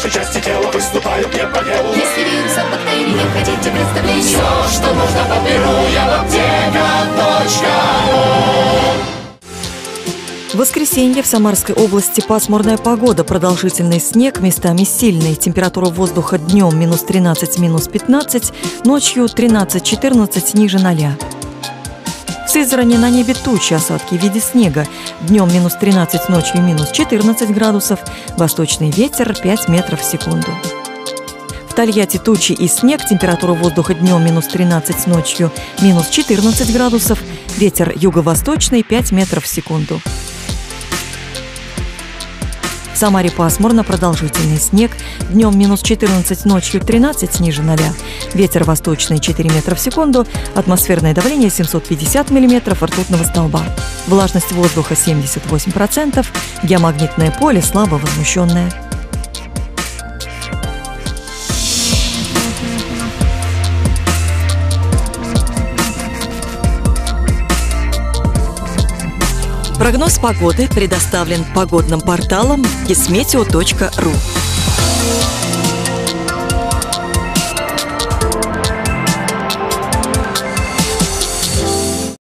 вашей части тела выступают не по делу. Если вирусов, бактерий не хотите представления, все, что нужно, подберу я в аптека.ру. В воскресенье в Самарской области пасмурная погода, продолжительный снег, местами сильный. Температура воздуха днем минус 13, минус 15, ночью 13-14 ниже 0. В Сызрани на небе тучи, осадки в виде снега. Днем минус 13, ночью минус 14 градусов, восточный ветер 5 метров в секунду. В Тольятти тучи и снег, температура воздуха днем минус 13, ночью минус 14 градусов, ветер юго-восточный 5 метров в секунду. В Самаре пасмурно, продолжительный снег, днем минус 14, ночью 13 ниже 0, ветер восточный 4 метра в секунду, атмосферное давление 750 миллиметров ртутного столба, влажность воздуха 78%, геомагнитное поле слабо возмущенное. Прогноз погоды предоставлен погодным порталом kismeteo.ru.